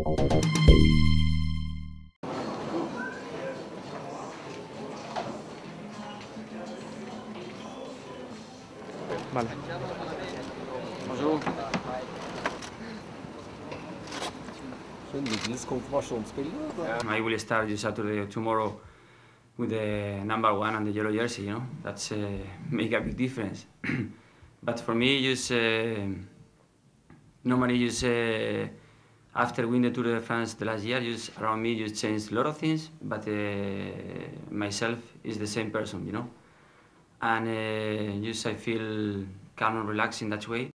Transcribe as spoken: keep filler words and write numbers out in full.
Vale. Bonjour. I will start this Saturday or tomorrow with the number one and the yellow jersey, you know. That's uh, make a big difference. But for me, just uh, normally just uh, after winning the Tour de France the last year, just around me just changed a lot of things. But uh, myself is the same person, you know. And uh, just I feel calm and relaxed in that way.